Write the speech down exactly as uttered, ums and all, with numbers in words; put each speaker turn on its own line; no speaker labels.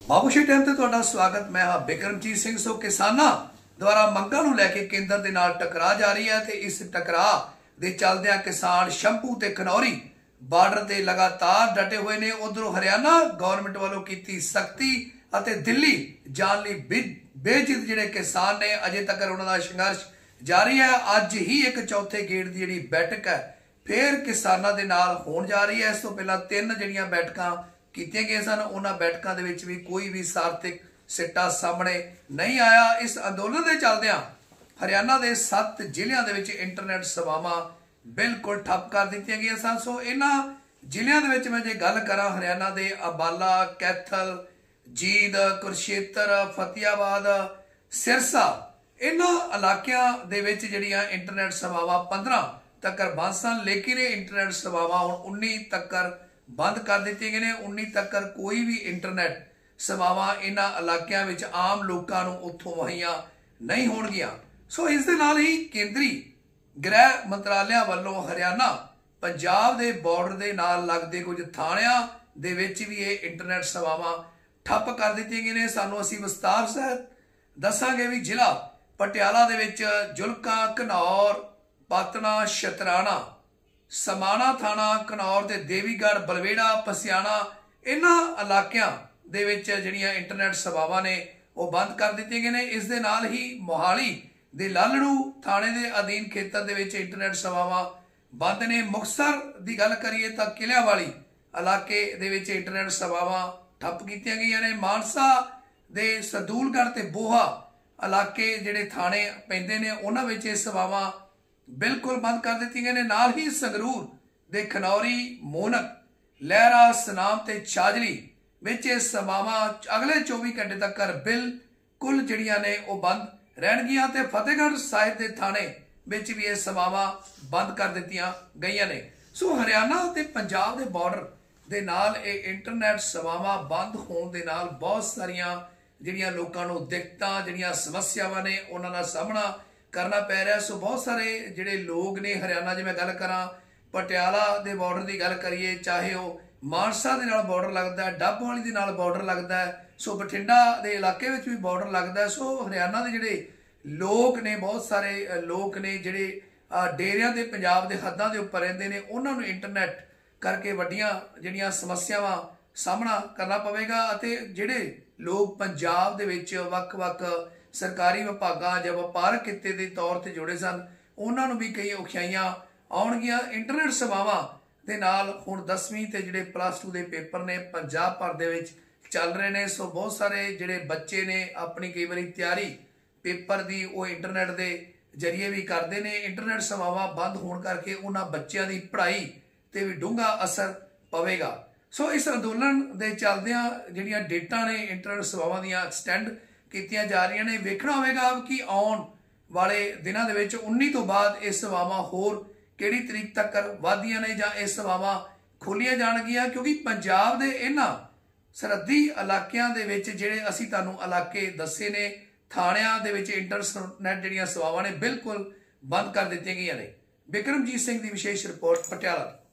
बाबूशी time ते तुहाडा स्वागत। मैं हाँ बिक्रमजीत सिंह। सो किसानां द्वारा मंगां नूं लैके केंद्र दे नाल टकरा जारी है ते इस टकरा दे चलदिआं किसान शंभू ते खनौरी बार्डर ते लगातार डटे हुए ने। उधरों हरियाणा गवर्नमेंट वालों कीती सख्ती अते दिल्ली जाण लई बेजिद जिहड़े किसान ने अजे तक उन्हां दा संघर्ष जारी है। अज ही एक चौथे गेड़ दी जिहड़ी बैठक है फिर किसानां दे नाल होण जा रही है। इस तों पहलां तीन जिहड़ियां बैठकां कीतियां गईयां सन, उन्हां बैठकां दे विच भी कोई भी सार्थक सिट्टा सामने नहीं आया। इस अंदोलन के चलदिआं हरियाणा के सत्त जिलिਆਂ ਦੇ ਵਿੱਚ इंटरनेट सेवावां बिल्कुल ठप कर दित्तियां गईयां सन। सो इन्हां जिलिਆਂ ਦੇ ਵਿੱਚ मैं जे गल करां हरियाणा के अबाला, कैथल, जींद, कुरुक्षेत्र, फतेहाबाद, सिरसा इन्हां इलाकिਆਂ ਦੇ ਵਿੱਚ ਜਿਹੜੀਆਂ इंटरनेट सेवावां पंद्रह तक बंद सन, लेकिन ये इंटरनेट सेवावां हुण उन्नीस तक बंद कर दित्ते गए ने। उन्नीस तक कोई भी इंटरनेट सेवावां इन्हां इलाकिਆਂ ਵਿੱਚ आम लोगों ਨੂੰ ਉੱਥੋਂ ਮੁਹੱਈਆ नहीं ਹੋਣਗੀਆਂ। सो इस दे नाल ही केंद्री गृह मंत्रालय वालों हरियाणा पंजाब के बॉर्डर के नाल लगते कुछ थाणिਆਂ ਦੇ ਵਿੱਚ भी ये इंटरनेट सेवावां ठप कर दित्तियां गईਆਂ ने। सानूं असीं विस्तार सहित दसांगे भी जिला पटियाला दे विच जुलका, घनौर, पातना, शतराणा, समाणा थाणा, घनौर ते देवीगढ़, बलवेड़ा, पसियाणा इन्हां इलाकिਆਂ ਦੇ ਵਿੱਚ ਜਿਹੜੀਆਂ इंटरनेट सेवावां ने वो बंद कर दित्ते गए ने। इस दे नाल ही मोहाली दे लालड़ू थाणे दे अधीन खेतर दे विच इंटरनेट सेवावां बंद ने। मुक्तसर दी गल करिए तां किलियावाली इलाके दे विच इंटरनेट सेवावां ठप कीतियां गईयां ने। मानसा दे सदूलगढ़ ते बोहा इलाके जिहड़े थाणे पैंदे ने उन्हां विच इह सेवावां बिल्कुल बंद कर दित्तियां गईयां ने। नाल ही संगरूर दे खनौरी, मोनक, लहरा, सनाम ते छाजली विच इह सेवावां अगले चौबीस घंटे तक बिल्कुल जिहड़ियां ने वो बंद रहणगीआं ते फतेहगढ़ साहिब दे थाणे विच भी इह सेवावां बंद कर दित्तियां गईयां ने। सो हरियाणा ते पंजाब दे बॉर्डर दे नाल इह इंटरनेट सेवावां बंद होण दे नाल बहुत सारियां जिहड़ियां लोकां नूं दिक्कतां जिहड़ियां समस्यावां ने उन्हां दा सामना करना पै रहा। सो बहुत सारे जिहड़े लोग ने हरियाणा जे मैं गल करां पटियाला दे बॉर्डर की गल करिए, चाहे वो मानसा दे नाल बॉर्डर लगता है, डबवाली दे नाल बॉर्डर लगता है, सो बठिंडा दे इलाके विच भी बॉर्डर लगता है। सो हरियाणा दे जिहड़े लोग ने बहुत सारे लोग ने जिहड़े डेरियां दे पंजाब दे हद्दां दे उपर रहिंदे ने उन्हां नूं इंटरनेट करके वड्डियां जिहड़ियां समस्यावां सामना करना पवेगा। अते जिहड़े लोग पंजाब दे विच वख-वख सरकारी विभागां जां वपारक किते दे तौर ते जुड़े सन उन्हां नूं भी कई औखियाईयां आउणगीआं। इंटरनेट सेवावां दे नाल हुण दसवीं ते जिहड़े प्लस टू दे पेपर ने पंजाब भर दे विच चल रहे ने। सो बहुत सारे जिहड़े बच्चे ने अपनी कई बारी तैयारी पेपर दी वो इंटरनेट दे जरिए भी करते हैं। इंटरनेट सेवावां बंद होने करके उन्हां बच्चों की पढ़ाई ते भी डूंगा असर पवेगा। सो इस अंदोलन दे चलदिआं जिहड़ियां डेटां ने इंटरनेट सेवावां दीआं एक्सटेंड कीतियां जा रही ने। वेखना होवेगा कि आउण वाले दिनां दे विच उन्नीस तो बाद ये सेवावां होर किहड़ी तरीक तक वधदियां ने जां ये सेवावां खोलियां जाणगीआं, क्योंकि पंजाब दे इन्हां सरहदी इलाकिਆਂ ਦੇ ਵਿੱਚ ਜਿਹੜੇ ਅਸੀਂ ਤੁਹਾਨੂੰ ਇਲਾਕੇ ਦੱਸੇ ਨੇ ਥਾਣਿਆਂ ਦੇ ਵਿੱਚ ਇੰਟਰਨੈਟ ਜਿਹੜੀਆਂ ਸੇਵਾਵਾਂ ਨੇ ਬਿਲਕੁਲ ਬੰਦ ਕਰ ਦਿੱਤੀਆਂ ਗਈਆਂ ਨੇ। ਬਿਕਰਮਜੀਤ ਸਿੰਘ ਦੀ ਵਿਸ਼ੇਸ਼ ਰਿਪੋਰਟ ਪਟਿਆਲਾ।